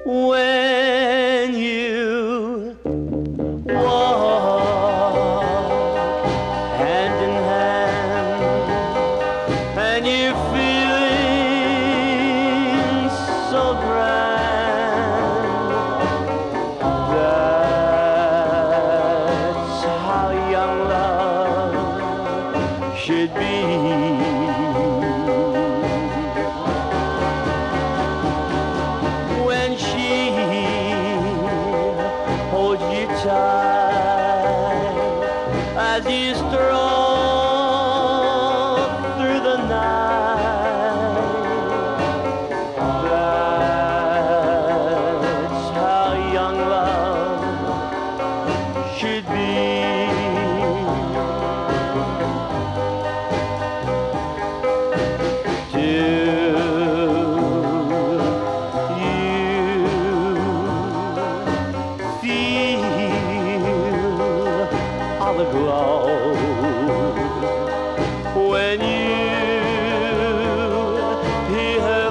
when you walk hand in hand and you're feeling so grand. That's how young love should be. When she holds you tight as you stroll through the night, that's how young love should be. The glow when you hear her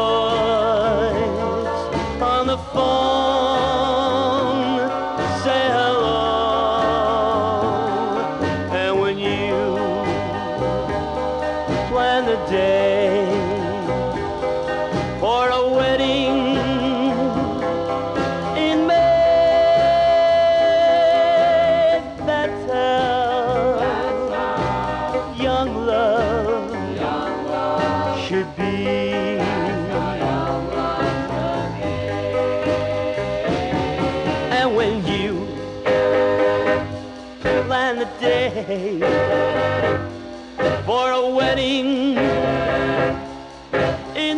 voice on the phone, say hello, and when you plan the day for a wedding in May, young love should be. And when you plan the day for a wedding in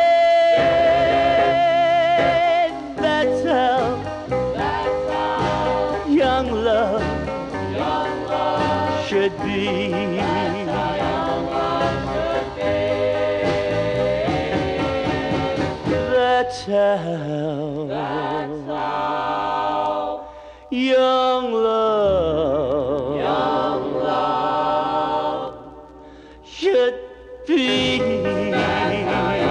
May, that's how young love should be. That's how young love should be.